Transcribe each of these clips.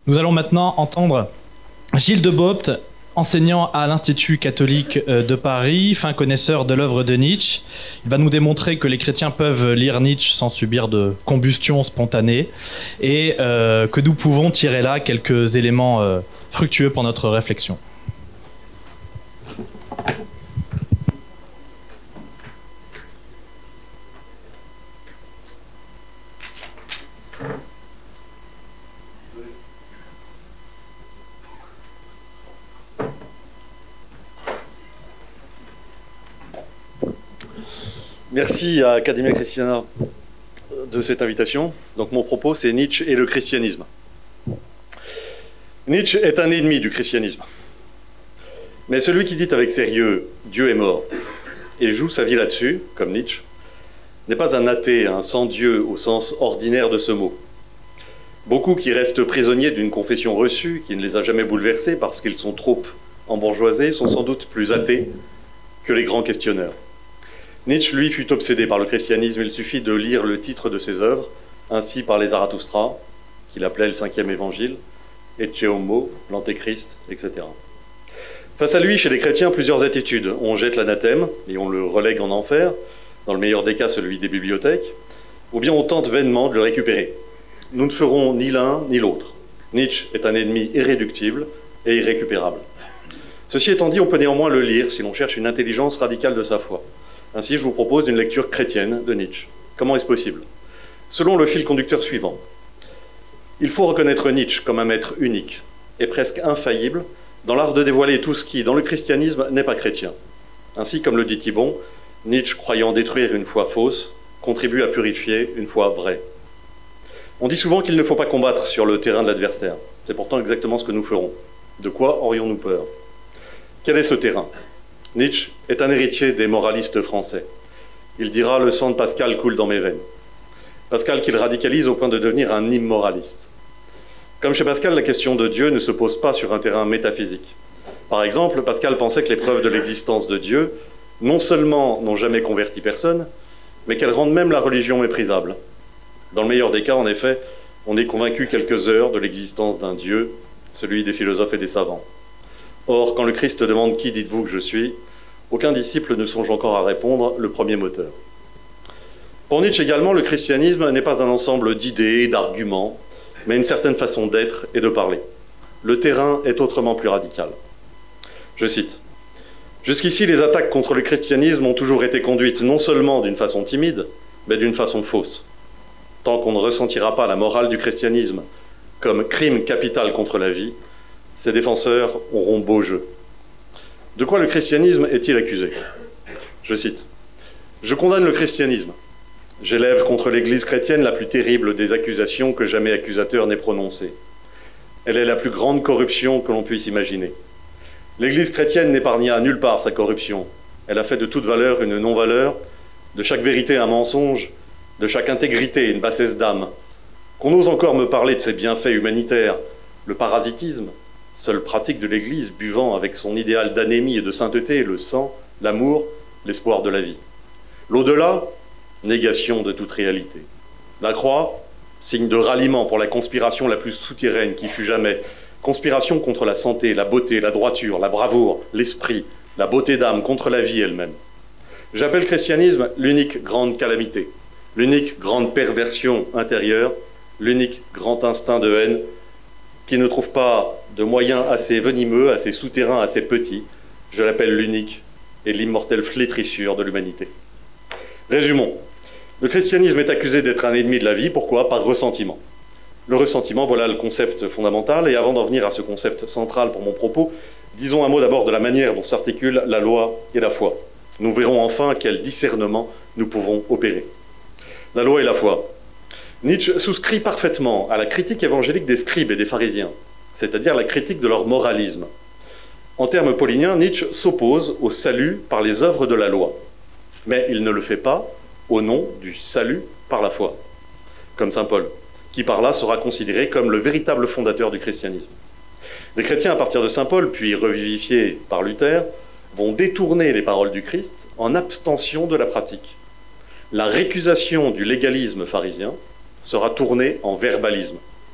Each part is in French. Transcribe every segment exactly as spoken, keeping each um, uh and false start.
Nous allons maintenant entendre Gilles de Bopt, enseignant à l'Institut catholique de Paris, fin connaisseur de l'œuvre de Nietzsche. Il va nous démontrer que les chrétiens peuvent lire Nietzsche sans subir de combustion spontanée et euh, que nous pouvons tirer là quelques éléments euh, fructueux pour notre réflexion. Merci à Academia Christiana de cette invitation. Donc mon propos, c'est Nietzsche et le christianisme. Nietzsche est un ennemi du christianisme. Mais celui qui dit avec sérieux « Dieu est mort » et joue sa vie là-dessus, comme Nietzsche, n'est pas un athée, un sans-Dieu au sens ordinaire de ce mot. Beaucoup qui restent prisonniers d'une confession reçue, qui ne les a jamais bouleversés parce qu'ils sont trop embourgeoisés, sont sans doute plus athées que les grands questionneurs. Nietzsche, lui, fut obsédé par le christianisme. Il suffit de lire le titre de ses œuvres, Ainsi parlait Zarathustra, qu'il appelait le cinquième évangile, Ecce Homo, l'antéchrist, et cetera. Face à lui, chez les chrétiens, plusieurs attitudes. On jette l'anathème et on le relègue en enfer, dans le meilleur des cas celui des bibliothèques, ou bien on tente vainement de le récupérer. Nous ne ferons ni l'un ni l'autre. Nietzsche est un ennemi irréductible et irrécupérable. Ceci étant dit, on peut néanmoins le lire si l'on cherche une intelligence radicale de sa foi. Ainsi, je vous propose une lecture chrétienne de Nietzsche. Comment est-ce possible? Selon le fil conducteur suivant, il faut reconnaître Nietzsche comme un maître unique et presque infaillible dans l'art de dévoiler tout ce qui, dans le christianisme, n'est pas chrétien. Ainsi, comme le dit Thibon, Nietzsche, croyant détruire une foi fausse, contribue à purifier une foi vraie. On dit souvent qu'il ne faut pas combattre sur le terrain de l'adversaire. C'est pourtant exactement ce que nous ferons. De quoi aurions-nous peur? Quel est ce terrain? Nietzsche est un héritier des moralistes français. Il dira « le sang de Pascal coule dans mes veines ». Pascal qu'il radicalise au point de devenir un immoraliste. Comme chez Pascal, la question de Dieu ne se pose pas sur un terrain métaphysique. Par exemple, Pascal pensait que les preuves de l'existence de Dieu, non seulement n'ont jamais converti personne, mais qu'elles rendent même la religion méprisable. Dans le meilleur des cas, en effet, on est convaincu quelques heures de l'existence d'un Dieu, celui des philosophes et des savants. Or, quand le Christ demande « Qui dites-vous que je suis ?», aucun disciple ne songe encore à répondre « le premier moteur ». Pour Nietzsche également, le christianisme n'est pas un ensemble d'idées et d'arguments, mais une certaine façon d'être et de parler. Le terrain est autrement plus radical. Je cite « Jusqu'ici, les attaques contre le christianisme ont toujours été conduites non seulement d'une façon timide, mais d'une façon fausse. Tant qu'on ne ressentira pas la morale du christianisme comme crime capital contre la vie, ses défenseurs auront beau jeu. De quoi le christianisme est-il accusé? Je cite « Je condamne le christianisme. J'élève contre l'Église chrétienne la plus terrible des accusations que jamais accusateur n'ait prononcées. Elle est la plus grande corruption que l'on puisse imaginer. L'Église chrétienne n'épargna nulle part sa corruption. Elle a fait de toute valeur une non-valeur, de chaque vérité un mensonge, de chaque intégrité une bassesse d'âme. Qu'on ose encore me parler de ses bienfaits humanitaires, le parasitisme, seule pratique de l'Église buvant avec son idéal d'anémie et de sainteté le sang, l'amour, l'espoir de la vie. L'au-delà, négation de toute réalité. La croix, signe de ralliement pour la conspiration la plus souterraine qui fut jamais, conspiration contre la santé, la beauté, la droiture, la bravoure, l'esprit, la beauté d'âme contre la vie elle-même. J'appelle christianisme l'unique grande calamité, l'unique grande perversion intérieure, l'unique grand instinct de haine qui ne trouve pas de moyens assez venimeux, assez souterrains, assez petits. Je l'appelle l'unique et l'immortelle flétrissure de l'humanité. Résumons. Le christianisme est accusé d'être un ennemi de la vie. Pourquoi? Par ressentiment. Le ressentiment, voilà le concept fondamental. Et avant d'en venir à ce concept central pour mon propos, disons un mot d'abord de la manière dont s'articulent la loi et la foi. Nous verrons enfin quel discernement nous pouvons opérer. La loi et la foi. Nietzsche souscrit parfaitement à la critique évangélique des scribes et des pharisiens, c'est-à-dire la critique de leur moralisme. En termes pauliniens, Nietzsche s'oppose au salut par les œuvres de la loi. Mais il ne le fait pas au nom du salut par la foi, comme saint Paul, qui par là sera considéré comme le véritable fondateur du christianisme. Les chrétiens, à partir de saint Paul, puis revivifiés par Luther, vont détourner les paroles du Christ en abstention de la pratique. La récusation du légalisme pharisien sera tournée en verbalisme.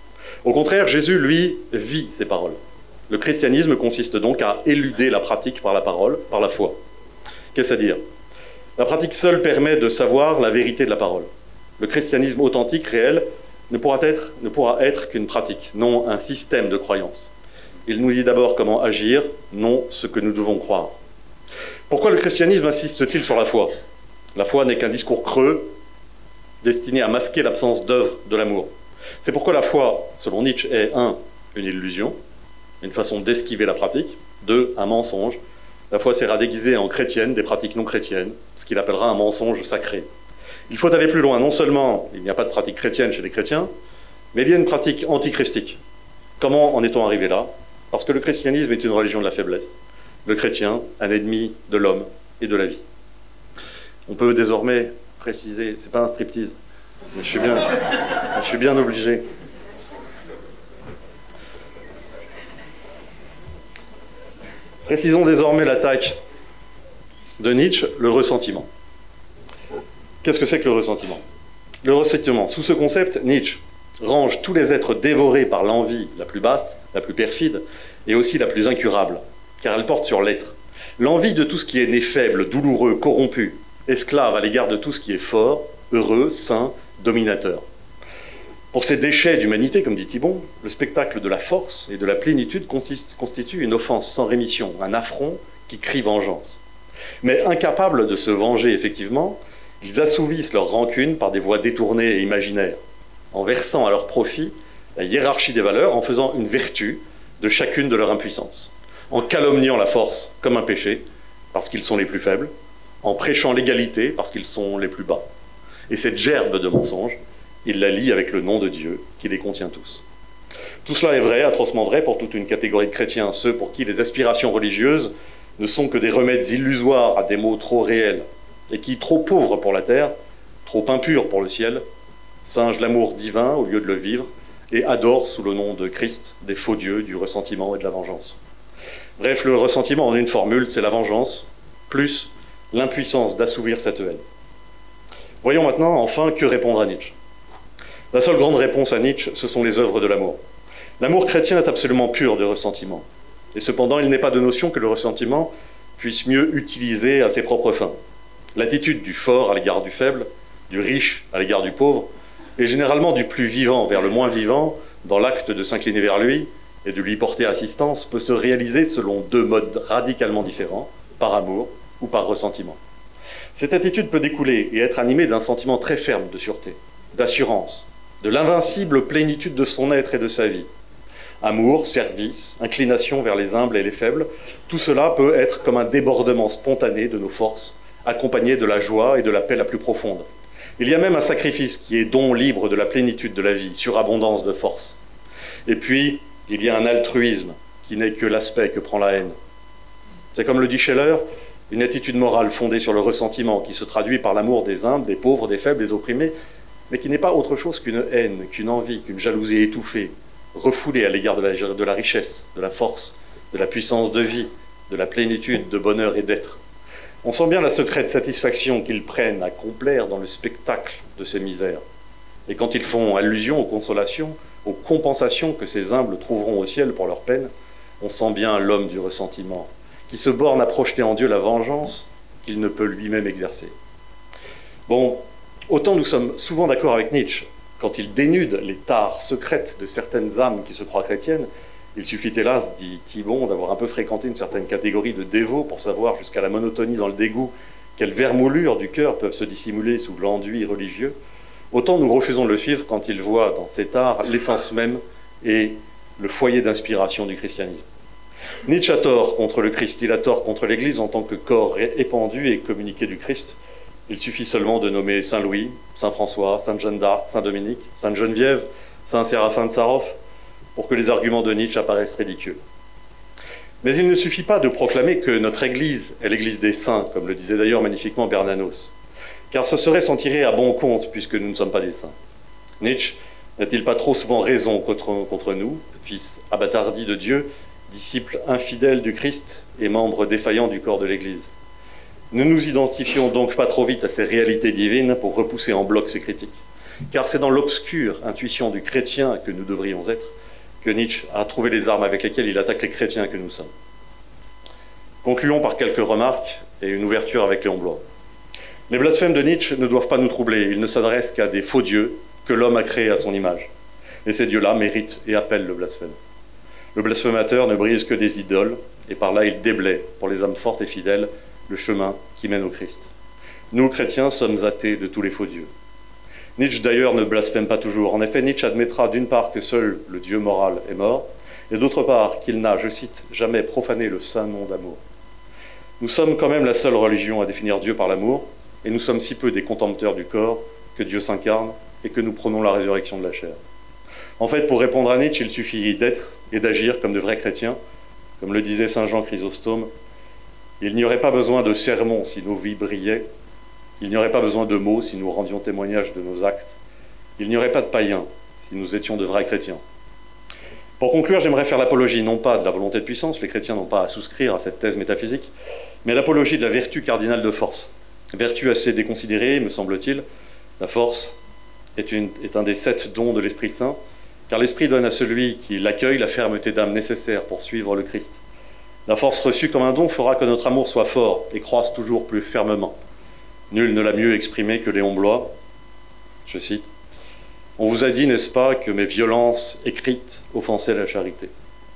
Au contraire, Jésus, lui, vit ces paroles. Le christianisme consiste donc à éluder la pratique par la parole, par la foi. Qu'est-ce à dire? La pratique seule permet de savoir la vérité de la parole. Le christianisme authentique, réel, ne pourra être, ne pourra être qu'une pratique, non un système de croyance. Il nous dit d'abord comment agir, non ce que nous devons croire. Pourquoi le christianisme insiste-t-il sur la foi? La foi n'est qu'un discours creux, destiné à masquer l'absence d'œuvre de l'amour. C'est pourquoi la foi, selon Nietzsche, est un, une illusion, une façon d'esquiver la pratique, deux, un mensonge. La foi sert à déguiser en chrétienne des pratiques non chrétiennes, ce qu'il appellera un mensonge sacré. Il faut aller plus loin. Non seulement il n'y a pas de pratique chrétienne chez les chrétiens, mais il y a une pratique antichristique. Comment en est-on arrivé là? Parce que le christianisme est une religion de la faiblesse. Le chrétien, un ennemi de l'homme et de la vie. On peut désormais préciser, c'est pas un striptease, mais je suis bien, je suis bien obligé. Précisons désormais l'attaque de Nietzsche, le ressentiment. Qu'est-ce que c'est que le ressentiment? Le ressentiment, sous ce concept, Nietzsche range tous les êtres dévorés par l'envie la plus basse, la plus perfide, et aussi la plus incurable, car elle porte sur l'être. L'envie de tout ce qui est né faible, douloureux, corrompu, esclave à l'égard de tout ce qui est fort, heureux, sain, dominateur. Pour ces déchets d'humanité, comme dit Thibon, le spectacle de la force et de la plénitude constitue une offense sans rémission, un affront qui crie vengeance. Mais incapables de se venger effectivement, ils assouvissent leur rancune par des voies détournées et imaginaires, en versant à leur profit la hiérarchie des valeurs, en faisant une vertu de chacune de leur impuissance, en calomniant la force comme un péché, parce qu'ils sont les plus faibles, en prêchant l'égalité parce qu'ils sont les plus bas. Et cette gerbe de mensonges, il la lie avec le nom de Dieu qui les contient tous. Tout cela est vrai, atrocement vrai pour toute une catégorie de chrétiens, ceux pour qui les aspirations religieuses ne sont que des remèdes illusoires à des maux trop réels, et qui, trop pauvres pour la terre, trop impurs pour le ciel, singent l'amour divin au lieu de le vivre, et adorent sous le nom de Christ des faux dieux du ressentiment et de la vengeance. Bref, le ressentiment en une formule, c'est la vengeance, plus l'impuissance d'assouvir cette haine. Voyons maintenant, enfin, que répondre à Nietzsche. La seule grande réponse à Nietzsche, ce sont les œuvres de l'amour. L'amour chrétien est absolument pur de ressentiment. Et cependant, il n'est pas de notion que le ressentiment puisse mieux utiliser à ses propres fins. L'attitude du fort à l'égard du faible, du riche à l'égard du pauvre, et généralement du plus vivant vers le moins vivant, dans l'acte de s'incliner vers lui et de lui porter assistance, peut se réaliser selon deux modes radicalement différents, par amour ou par ressentiment. Cette attitude peut découler et être animée d'un sentiment très ferme de sûreté, d'assurance, de l'invincible plénitude de son être et de sa vie. Amour, service, inclination vers les humbles et les faibles, tout cela peut être comme un débordement spontané de nos forces, accompagné de la joie et de la paix la plus profonde. Il y a même un sacrifice qui est don libre de la plénitude de la vie, surabondance de force. Et puis, il y a un altruisme qui n'est que l'aspect que prend la haine. C'est comme le dit Scheller, une attitude morale fondée sur le ressentiment qui se traduit par l'amour des humbles, des pauvres, des faibles, des opprimés, mais qui n'est pas autre chose qu'une haine, qu'une envie, qu'une jalousie étouffée, refoulée à l'égard de la, de la richesse, de la force, de la puissance de vie, de la plénitude, de bonheur et d'être. On sent bien la secrète satisfaction qu'ils prennent à complaire dans le spectacle de ces misères. Et quand ils font allusion aux consolations, aux compensations que ces humbles trouveront au ciel pour leur peine, on sent bien l'homme du ressentiment, qui se borne à projeter en Dieu la vengeance qu'il ne peut lui-même exercer. Bon, autant nous sommes souvent d'accord avec Nietzsche, quand il dénude les tares secrètes de certaines âmes qui se croient chrétiennes, il suffit hélas, dit Thibon, d'avoir un peu fréquenté une certaine catégorie de dévots pour savoir jusqu'à la monotonie dans le dégoût quelles vermoulures du cœur peuvent se dissimuler sous l'enduit religieux. Autant nous refusons de le suivre quand il voit dans cet art l'essence même et le foyer d'inspiration du christianisme. Nietzsche a tort contre le Christ, il a tort contre l'Église en tant que corps épandu et communiqué du Christ. Il suffit seulement de nommer Saint Louis, Saint François, Sainte Jeanne d'Arc, Saint Dominique, Sainte Geneviève, Saint Séraphin de Sarov, pour que les arguments de Nietzsche apparaissent ridicules. Mais il ne suffit pas de proclamer que notre Église est l'Église des saints, comme le disait d'ailleurs magnifiquement Bernanos, car ce serait s'en tirer à bon compte puisque nous ne sommes pas des saints. Nietzsche n'a-t-il pas trop souvent raison contre, contre nous, fils abattardi de Dieu, disciples infidèles du Christ et membres défaillants du corps de l'Église? Ne nous identifions donc pas trop vite à ces réalités divines pour repousser en bloc ces critiques. car c'est dans l'obscure intuition du chrétien que nous devrions être que Nietzsche a trouvé les armes avec lesquelles il attaque les chrétiens que nous sommes. Concluons par quelques remarques et une ouverture avec Léon Bloy. Les blasphèmes de Nietzsche ne doivent pas nous troubler, ils ne s'adressent qu'à des faux dieux que l'homme a créés à son image. Et ces dieux-là méritent et appellent le blasphème. Le blasphémateur ne brise que des idoles, et par là il déblaye, pour les âmes fortes et fidèles, le chemin qui mène au Christ. Nous, chrétiens, sommes athées de tous les faux dieux. Nietzsche, d'ailleurs, ne blasphème pas toujours. En effet, Nietzsche admettra d'une part que seul le Dieu moral est mort, et d'autre part qu'il n'a, je cite, jamais profané le saint nom d'amour. Nous sommes quand même la seule religion à définir Dieu par l'amour, et nous sommes si peu des contempteurs du corps que Dieu s'incarne et que nous prônons la résurrection de la chair. En fait, pour répondre à Nietzsche, il suffit d'être et d'agir comme de vrais chrétiens. Comme le disait saint Jean Chrysostome, il n'y aurait pas besoin de sermons si nos vies brillaient, il n'y aurait pas besoin de mots si nous rendions témoignage de nos actes, il n'y aurait pas de païens si nous étions de vrais chrétiens. Pour conclure, j'aimerais faire l'apologie non pas de la volonté de puissance, les chrétiens n'ont pas à souscrire à cette thèse métaphysique, mais l'apologie de la vertu cardinale de force. Vertu assez déconsidérée, me semble-t-il. La force est, une, est un des sept dons de l'Esprit Saint, car l'Esprit donne à celui qui l'accueille la fermeté d'âme nécessaire pour suivre le Christ. La force reçue comme un don fera que notre amour soit fort et croisse toujours plus fermement. Nul ne l'a mieux exprimé que Léon Bloy. Je cite, « On vous a dit, n'est-ce pas, que mes violences écrites offensaient la charité.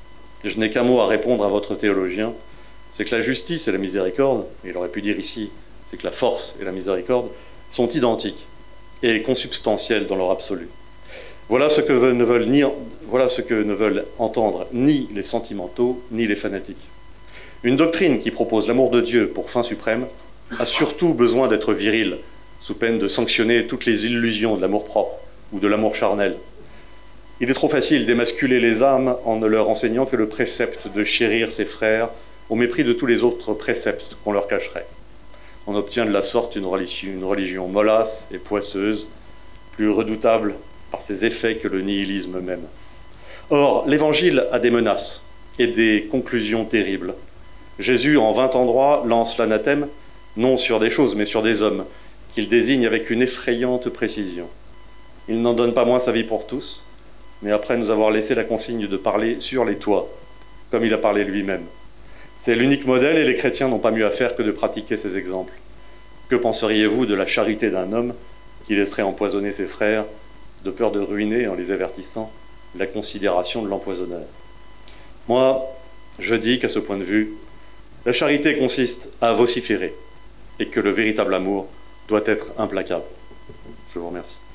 Et je n'ai qu'un mot à répondre à votre théologien, c'est que la justice et la miséricorde, et il aurait pu dire ici, c'est que la force et la miséricorde sont identiques et consubstantielles dans leur absolu. Voilà ce que ne veulent, ni, voilà ce que ne veulent entendre ni les sentimentaux, ni les fanatiques. Une doctrine qui propose l'amour de Dieu pour fin suprême a surtout besoin d'être virile, sous peine de sanctionner toutes les illusions de l'amour-propre ou de l'amour charnel. Il est trop facile d'émasculer les âmes en ne leur enseignant que le précepte de chérir ses frères au mépris de tous les autres préceptes qu'on leur cacherait. On obtient de la sorte une religion, une religion mollasse et poisseuse, plus redoutable par ses effets que le nihilisme même. Or, l'Évangile a des menaces et des conclusions terribles. Jésus, en vingt endroits, lance l'anathème, non sur des choses, mais sur des hommes, qu'il désigne avec une effrayante précision. Il n'en donne pas moins sa vie pour tous, mais après nous avoir laissé la consigne de parler sur les toits, comme il a parlé lui-même. C'est l'unique modèle et les chrétiens n'ont pas mieux à faire que de pratiquer ces exemples. Que penseriez-vous de la charité d'un homme qui laisserait empoisonner ses frères de peur de ruiner, en les avertissant, la considération de l'empoisonneur? Moi, je dis qu'à ce point de vue, la charité consiste à vociférer et que le véritable amour doit être implacable. Je vous remercie.